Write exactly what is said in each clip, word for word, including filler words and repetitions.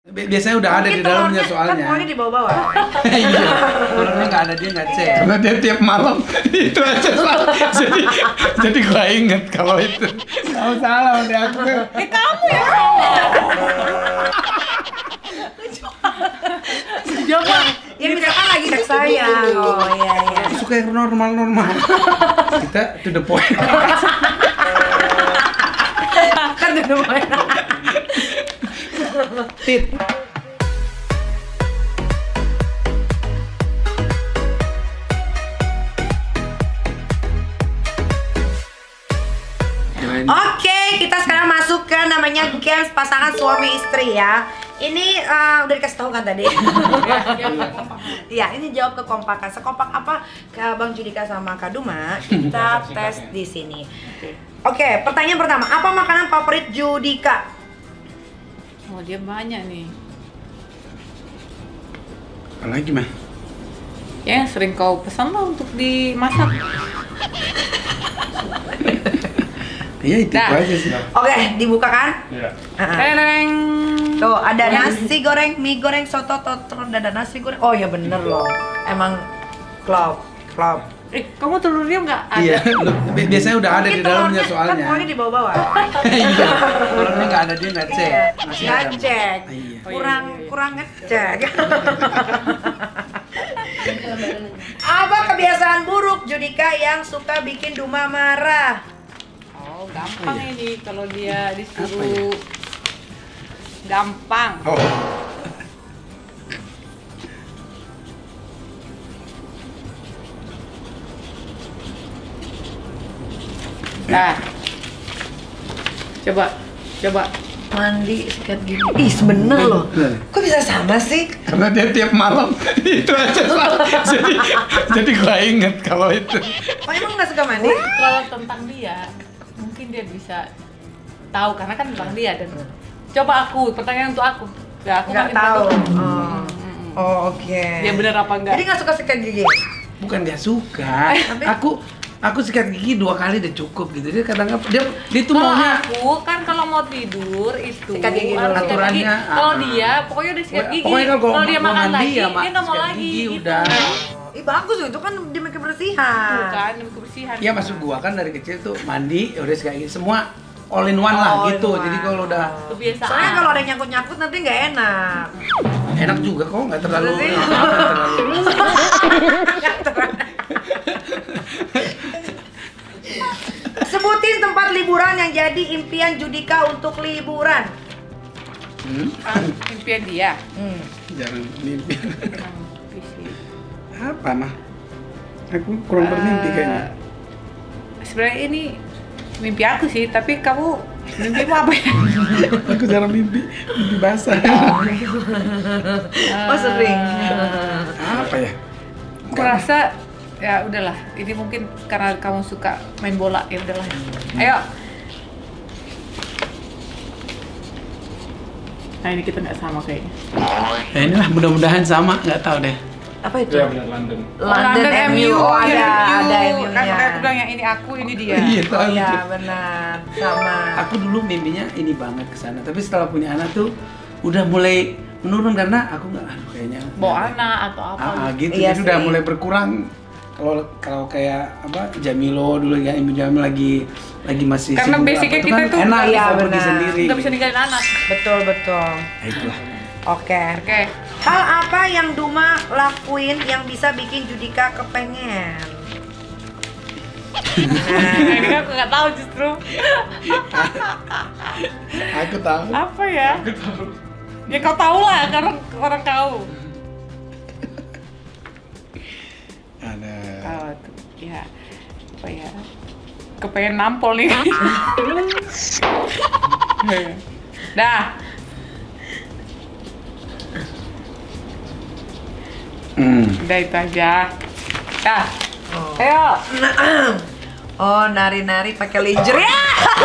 Biasanya udah ada di dalamnya soalnya. Kan uangnya di bawah-bawah. Iya. Kalau nggak ada dia nggak cek. Karena dia tiap malam itu aja salah. Jadi jadi gua inget kalau itu. Kamu salah udah aku. Eh kamu ya salah. Coba. Ya misalkan lagi sayang. Oh iya iya. Aku suka yang normal-normal. Kita to the point. Kan to the point. Tit. Oke, kita sekarang masuk ke namanya games pasangan suami istri ya. Ini uh, udah dikasih tahu kan tadi? Iya, ini jawab kekompakan. Sekompak apa ke Bang Judika sama Kak Duma? Kita tes di sini. Oke, pertanyaan pertama, apa makanan favorit Judika? Oh, dia banyak nih. Apa lagi mah? Ya, yang sering kau pesan lah untuk dimasak. Iya itu Nah. aja sih. Oke, dibuka kan? Iya. Uh-uh. Tereng. Tuh, ada nasi goreng, mie goreng, soto, totor, ada nasi goreng. Oh ya bener loh, emang klop, klop. Eh, kamu telur dia nggak ada? Iya, bi- biasanya udah ada di Mungkin dalamnya telurnya- soalnya. Kan uangnya di bawah-bawah. Iya. Kalau nggak ada dia nggak cek. Iya, Masih nggak ada. cek. Iya. Kurang Oh, iya, iya. kurang ngecek. Apa kebiasaan buruk Judika yang suka bikin Duma marah? Oh, gampang Apa ya? ini kalau dia Apa disuruh. Gampang. Oh. Nah. Coba, coba. Mandi sikat gigi. Ih, bener loh. Kok bisa sama sih? Karena dia tiap malam itu aja salah. Jadi jadi gua inget kalau itu. Oh, emang nggak suka mandi? Kalau tentang dia, mungkin dia bisa tahu karena kan tentang dia dan coba aku, pertanyaan untuk aku. Ya, aku Nggak makin tahu. tahu. Oh, oh oke. Dia bener apa enggak? Jadi nggak suka sikat gigi? Bukan nggak suka. Aku aku sikat gigi dua kali udah cukup gitu. Dia kadang dia dia tuh Kalau maunya aku kan kalau mau tidur itu Sikat gigi dulu. harus sikat gigi. Aturannya, Kalau ah. dia pokoknya udah sikat gigi. Pokoknya kalau Kalau dia mau makan mandi lagi, ya, Mak, dia nggak mau sikat lagi. gigi gitu. udah. Ih bagus loh, itu kan demi kebersihan. Tuh kan, demi kebersihan. Iya maksud gua kan dari kecil tuh mandi ya udah kayak gini semua all in one lah All in gitu. one. Jadi kalau udah Kebiasaan. Soalnya kalau ada yang nyangkut-nyangkut nanti nggak enak. enak juga kok nggak terlalu Terus sih? nggak terlalu. Sebutin tempat liburan yang jadi impian Judika untuk liburan. Hmm? Ah, impian dia. Hmm. Jangan mimpi. Emang visi. Apa mah? Aku kurang bermimpi kayaknya. Eh, Sebenarnya ini mimpi aku sih, tapi kamu mimpimu apa ya? Aku jarang mimpi, mimpi basah. Oh sering. Apa ya? Aku rasa ya udahlah, ini mungkin karena kamu suka main bola, ya udahlah. Ayo. Nah ini kita nggak sama kayaknya. Ya inilah mudah-mudahan sama, nggak tahu deh. Apa itu? Iya benar London. London M U. Oh ada, iya, ada M U. M U-nya. Kan makanya aku bilang yang ini aku, ini dia. Iya, Oh tahu. iya benar, sama. Aku dulu mimpinya ini banget ke sana, tapi setelah punya anak tuh udah mulai menurun karena aku nggak, aduh kayaknya. Bawa anak atau apa? Ah, ah, gitu, Iya jadi udah sih. mulai berkurang. Kalau kalau kayak apa Jamilo dulu ya, Ibu Jamil lagi lagi masih Karena sibuk basicnya apa, kita kan tuh enak iya, bisa pergi benar. sendiri. Nggak bisa ninggalin anak. Betul betul. Nah, itulah. Oke. Oke. Hal apa yang Duma lakuin yang bisa bikin Judika kepengen? Nah, ini kan aku nggak tahu justru. Aku tahu. Apa ya? Ya kau tahu lah, karena orang kau. Ada. Kau tuh, ya apa ya? Kepengen nampol nih. Dah. Hmm. Udah itu aja. Dah. Oh. Ayo. Oh nari-nari pakai lingerie ya?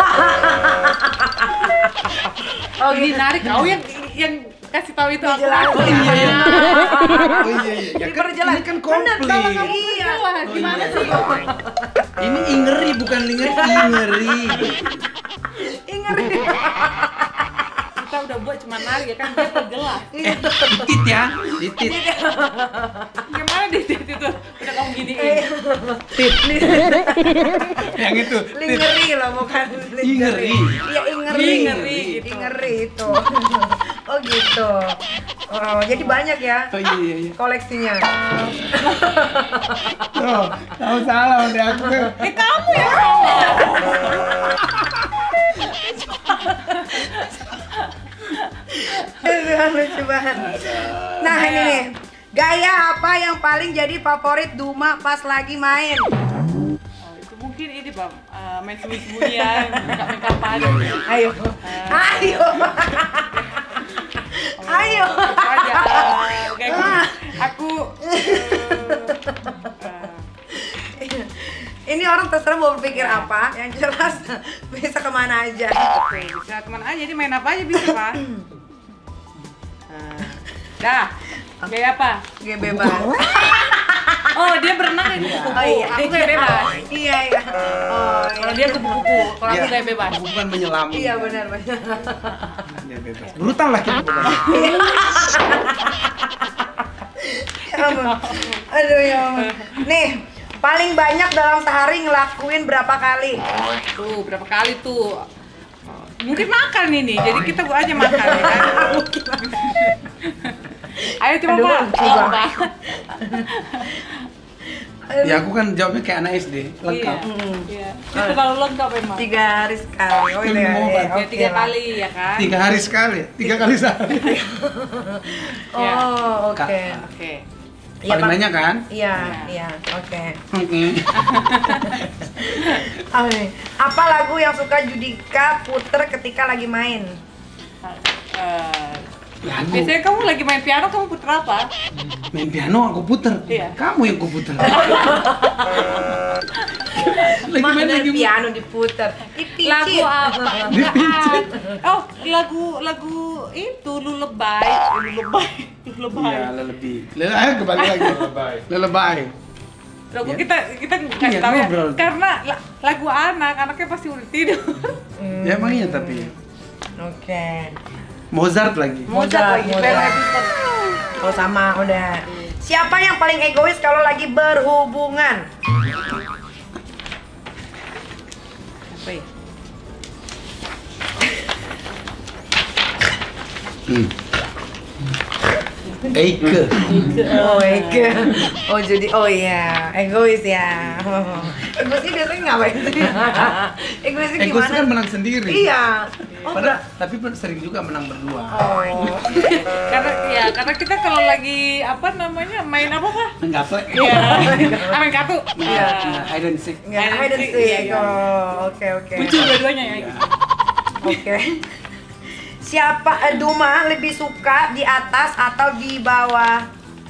Oh gini narik. Kau yang yang kasih tahu itu aku. Dijelasin. Oh, iya, iya. Oh iya iya. Ya kan Diperjelas. ini kan Bener, komplit. kalau kamu iya. Wah, gimana sih? Ini ingeri bukan linger ingeri. Ingeri. kita udah buat cuma nari ya kan dia pergelas. Eh, titit ya, titit. Gimana di situ itu? Udah kamu giniin. Tit. Yang itu. tit. Ingeri loh, bukan Ingeri. Iya, ingeri. Ingeri gitu. Ingeri itu. Oh gitu. Oh, jadi banyak ya Oh iya iya iya. koleksinya. Tuh, kamu salah udah aku. Eh kamu ya salah. Aduh, lucu banget. Nah, ini nih. Gaya apa yang paling jadi favorit Duma pas lagi main? Oh, itu mungkin ini bang, uh, main sembunyi-sembunyian, makeup-makeupan. Ayo. Ayo. Ayo. Itu aja. Oke, aku, aku uh, Ini orang terserah mau berpikir apa, yang jelas bisa kemana aja. Oke, bisa kemana aja, jadi main apa aja bisa pak. Nah, dah, gaya apa? Gaya bebas. Oh dia berenang ini kupu-kupu, Oh iya, aku gaya bebas. Iya iya. Oh Kalau iya. dia kupu-kupu, kalau aku Iya. gaya bebas. Bukan menyelam. Iya benar benar. Dia bebas. Brutal lah kita bukan. Ya ampun. Aduh ya ampun. Nih, paling banyak dalam sehari ngelakuin berapa kali? Tuh, berapa kali tuh? Mungkin makan ini, jadi kita buat aja makan ya kan? Ayo coba Aduh, pak, lucu oh, banget. Pak. Ya aku kan jawabnya kayak anak S D, lengkap. Iya, Mm. iya. Itu terlalu lengkap emang. Tiga hari sekali. Oh iya. Minum iya, obat. Ya, oke tiga lah. kali ya kan? Tiga hari sekali, tiga kali sehari. Oh, oke. Oke. Iya, Paling Pak. banyak kan? Iya, Iya. iya, oke. Oke. Oke. Apa lagu yang suka Judika puter ketika lagi main? Eh, Lagu. biasanya kamu lagi main piano, kamu puter apa? Main piano aku puter. Iya. Kamu yang aku puter. Lagi main Mana lagi piano diputer? Dipicit. Lagu apa? Enggak. Oh, lagu lagu itu Lullaby, Eh, Lullaby, Lullaby. Iya, lelebih. Lelebih kembali lagi. Lelebih. Lelebih. Lagu Ya. kita kita kasih Iya, tahu ya, ngobrol. karena la- lagu anak, anaknya pasti udah tidur. Hmm, Ya emang iya tapi Oke. Mozart lagi. Mozart lagi, Mozart. Bel Edison. Oh sama udah. Siapa yang paling egois kalau lagi berhubungan? Apa ya? Hmm. Eike. Oh, Eke. Oh, jadi oh iya, egois ya. Oh. Egoisnya biasanya ngapain sih? Egoisnya Ego gimana? itu kan menang sendiri. Iya. Oh, Padahal tapi sering juga menang berdua. Oh. Karena ya, karena kita kalau lagi apa namanya main apa pak? Enggak plek. Iya, Ah, main kartu. Iya. Nah, hide and seek. Nggak Hide and hide and seek, seek. iya, iya. Oh, oke oke. Lucu dua-duanya ya. Iya. Oke. Siapa eh, Duma lebih suka di atas atau di bawah?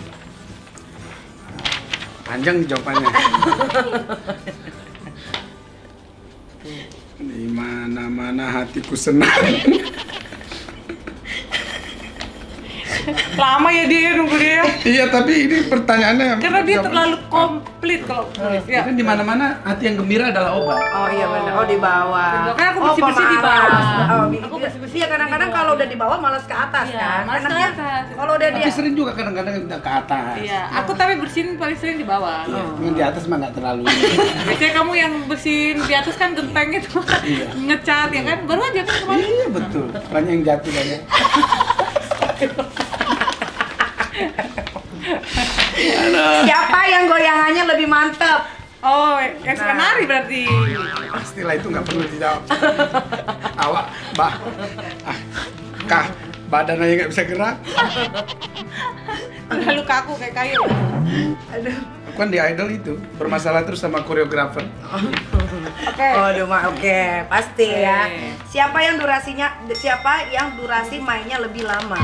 Panjang jawabannya. Di mana-mana hatiku senang. Lama ya dia nunggu dia. Iya, tapi ini pertanyaannya Karena dia jawab- terlalu komplit kalau tulis. Ya Ya. kan di mana-mana hati yang gembira adalah obat. Oh iya benar. Oh di bawah. Kan aku Oh, bersih-bersih di pemalas. bawah. Oh, Aku iya. bersih-bersih Iya kadang-kadang di kalau bawah. udah di bawah malas ke atas Iya, kan. malas ke Enaknya atas. kalau udah dia Tapi sering juga kadang-kadang kita ke atas. Iya, aku tapi bersihin paling sering di bawah. Iya, cuman di atas mah nggak terlalu. Biasanya kamu yang bersihin di atas kan genteng itu, Iya. ngecat ya kan, baru aja kan kemarin. Iya betul. Banyak yang jatuh banyak. siapa yang goyangannya lebih mantep? Oh, yang suka Nah. nari berarti. Pastilah itu nggak perlu dijawab. Awak, bah, ah, kah, badan aja nggak bisa gerak. Terlalu kaku kayak kayu. Aduh. Aku kan di Idol itu bermasalah terus sama koreografer. Oke. Oh, Duma, oke, pasti ya. Oke. Siapa yang durasinya, siapa yang durasi mainnya lebih lama?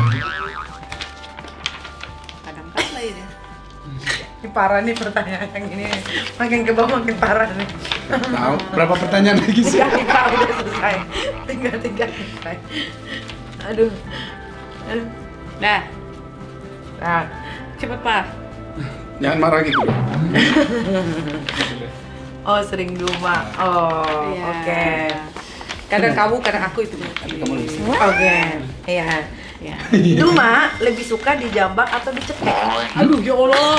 Kadang-kadang ini. Ini parah nih pertanyaan yang ini. Makin ke bawah makin parah nih. Tahu berapa pertanyaan lagi sih? Tiga, tiga udah selesai. Tiga, tiga selesai. Aduh. Aduh. Dah, Nah, cepet pak. Jangan marah gitu. oh sering Duma. Oh, Iya. oke. Kadang kamu, kadang aku itu. Tapi kamu lebih suka. Oke, iya. Ya. Duma lebih suka dijambak atau dicekek? Aduh, ya Allah.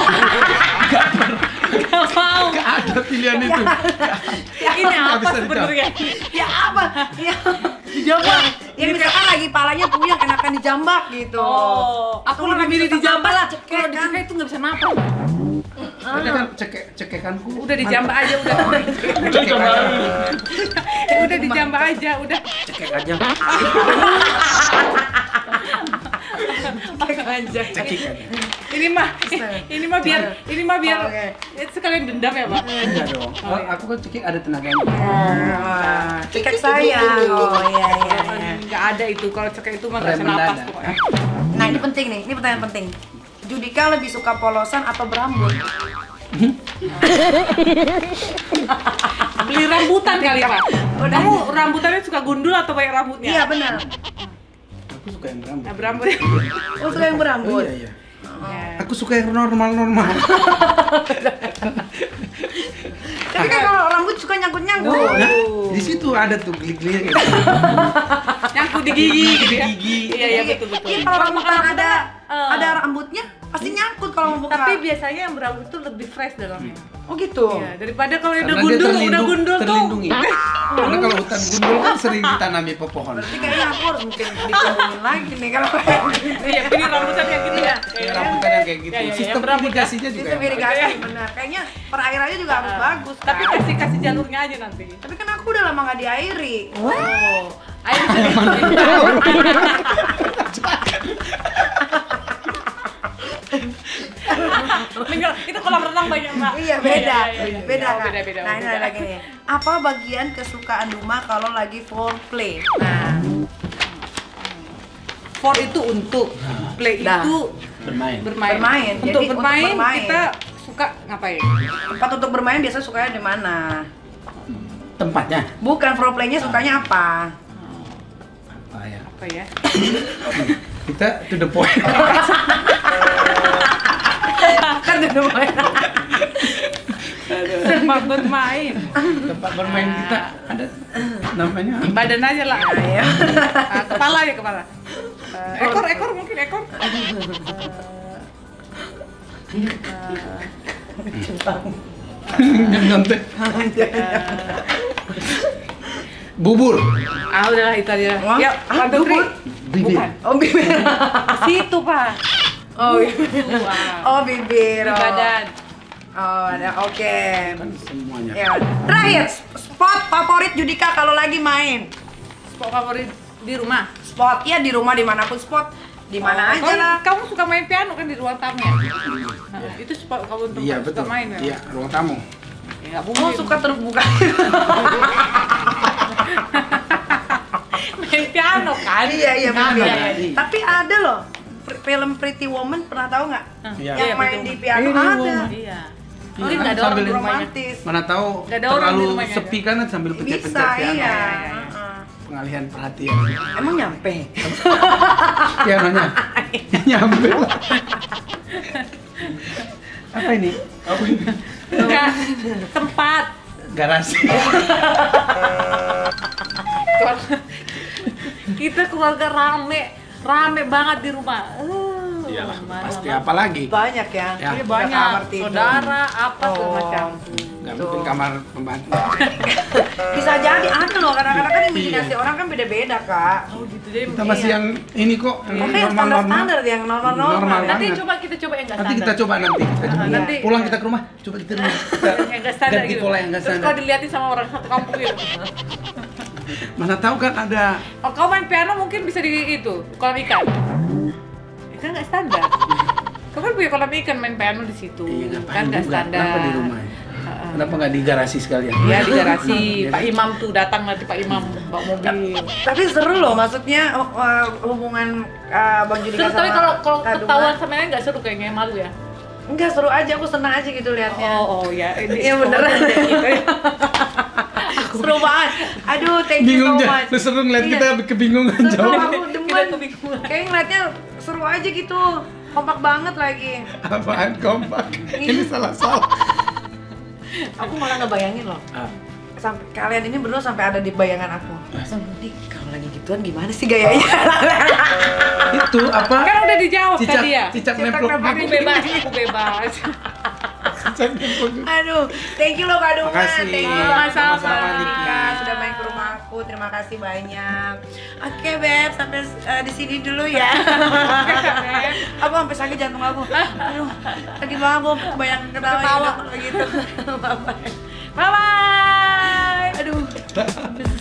Gak mau. Gak ada pilihan itu. Ya, ini Nggak apa bisa dijawab. sebenarnya? Ya apa? Ya, Dijambak. ya misalkan lagi palanya puyeng enakan dijambak gitu. Oh, aku Kalau lebih lagi milih susah dijambak lah. cekek Kalau kan. dicekek itu nggak bisa napas. Udah kan cekek cekekanku. Udah dijambak aja udah. Cekek aja. Udah dijambak aja udah. Cekek aja. Cekek aja. Cekik aja. Ini mah, ini mah biar, ini mah biar Oke. itu sekalian dendam ya Pak. Enggak dong. Oh, iya. Aku kan cekik ada tenaganya. Ah, Cekek saya. Oh iya iya. iya. Nggak ada itu, kalau cekek itu mah nggak bisa Rem napas mendadak. pokoknya. Nah ini penting nih, ini pertanyaan penting. Judika lebih suka polosan atau berambut? Beli rambutan kali Pak. Kamu rambutannya suka gundul atau banyak rambutnya? Iya benar. Aku suka yang berambut. Nah, berambut. Oh suka yang Oh, berambut. iya iya. Ya. Aku suka yang normal-normal. Tapi kan kalau rambut suka nyangkut-nyangkut. Nah, di situ ada tuh geli-gelinya gitu. Nyangkut di gigi gitu ya. Gigi. Iya iya betul betul. Iya kalau rambutan ada Eh. ada rambutnya pasti nyangkut kalau mau buka. Tapi biasanya yang berambut itu lebih fresh dalamnya. Oh gitu. Iya, daripada kalau yang udah Karena dia gundul, udah terlindung- gundul tuh. terlindungi. Karena kalau hutan gundul kan sering ditanami pepohonan. Berarti kayaknya aku harus mungkin dikunjungin lagi nih kalau kayak gitu. Iya, pilih rambutan yang gitu ya. Ya, rambutan yang kayak gitu. Iya, iya, Sistem yang berambut irigasinya juga. Sistem yang irigasi Oke. benar. Kayaknya perairannya juga harus bagus kan. Tapi kasih kasih jalurnya aja nanti. Tapi kan aku udah lama nggak diairi. Oh, air bisa di Minggu, itu kolam renang banyak Mbak. Iya beda, Iya, iya, iya. beda Oh, kan. beda, beda, Nah ini beda. ada lagi nih. Apa bagian kesukaan Duma kalau lagi foreplay? Nah, For itu untuk, play Dah. itu bermain. bermain. Bermain. Untuk Jadi, untuk bermain, bermain. kita suka ngapain? tempat untuk bermain biasa sukanya di mana? Tempatnya. Bukan foreplaynya sukanya apa? Apa ya? Apa ya? Kita to the point. Kan udah main. Tempat bermain. Tempat bermain kita ada namanya. Badan aja lah. Ya. Ah, kepala ya kepala. Eh, ekor ekor mungkin ekor. Nyontek. Bubur. Ah udahlah itu aja. Wah, Yuk, ah, one, two, three. bubur? Bibir. Bukan. Oh bibir. Situ Pak. Oh, Wah. oh bibir. Di Oh. badan. Oh ada, oke. Kan semuanya. Ya. Terakhir, spot favorit Judika kalau lagi main. Spot favorit di rumah. Spot ya di rumah dimanapun spot, di mana Oh, aja kamu- lah. Kamu suka main piano kan di ruang tamu ya? Nah, itu spot kamu untuk Iya suka betul. main ya? Iya, ruang tamu. Ya, nggak Oh mungkin. suka terbuka. main piano kan? iya iya Nah, betul. iya, iya, iya. Tapi ada loh pr- film Pretty Woman pernah tahu nggak? Iya. Yang Iya, main betul. di piano Pretty ada. Woman. Iya. Iya, Mungkin nggak ada orang sambil di rumahnya. Romantis. Mana tahu Nggak ada orang di terlalu rumahnya, sepi kan sambil Bisa pencet-pencet piano. iya. iya, iya. Heeh. Pengalihan perhatian. Emang nyampe? Pianonya. Nyampe lah. Apa ini? Apa ini? Enggak, tempat. Garasi. Kita keluarga rame, rame banget di rumah. Uh, Iyalah, mana- pasti mana- apa lagi? Banyak ya. Ya. Iya Ada banyak, kamar tidur. saudara, apa segala Oh. macam. Gak mungkin kamar pembantu. Bisa jadi ada loh, kadang-kadang kan imajinasi orang kan beda-beda kak. Oh gitu jadi. Kita masih iya. yang ini kok, yang Oke yang standar-standar yang normal-normal. Normal ya. Nanti banget. coba kita coba yang nggak Nanti kita standar. coba nanti. Kita coba. Ah, nanti- Pulang kita ke rumah, coba kita rumah. Kita Yang nggak standar ganti gitu. pola yang nggak Terus standar. kalau dilihatin sama orang satu kampung gitu. Mana tahu kan ada. Oh, kau main piano mungkin bisa di itu kolam ikan. Itu nggak standar. Kau kan punya kolam ikan main piano di situ. Iya, ngapain Kan nggak juga? standar. Kenapa di rumah? Heeh. Kenapa nggak di garasi sekalian? Iya di garasi. Iya Pak kan? Imam tuh datang nanti Pak Imam bawa mobil. Tapi seru loh, maksudnya uh, hubungan uh, Bang Judika Terus sama tapi kalau kalau Kak Duma. ketahuan sama yang nggak seru kayaknya malu ya. Enggak seru aja, aku senang aja gitu liatnya. Oh, oh ya. Ini Iya beneran. Seru banget. Aduh, thank you Bingung so aja. much. Lu seru ngeliat Iya. kita kebingungan Seru, jawab. aku demen. Kita kebingungan. Kayaknya ngeliatnya seru aja gitu. Kompak banget lagi. Apaan kompak? Iya. Ini salah-salah. Aku malah ngebayangin loh. Ah, sampai kalian ini berdua sampai ada di bayangan aku. Langsung, nih kalau lagi gituan gimana sih gayanya? Itu apa? Kan udah dijawab Cicak, tadi ya. cicak nemplok Aku gitu. bebas, aku bebas. Cicak nemplok gitu. Aduh, thank you loh Kak Duma. Makasih. Thank you Sama-sama. sama Niki. Nika sudah main ke rumah aku. Terima kasih banyak. Oke, Beb, sampai uh, di sini dulu ya. Aku sampai sakit jantung aku. Aduh, sakit banget aku kebanyakan ketawa, Ketawa. gitu. Bye-bye. Bye bye. Aduh.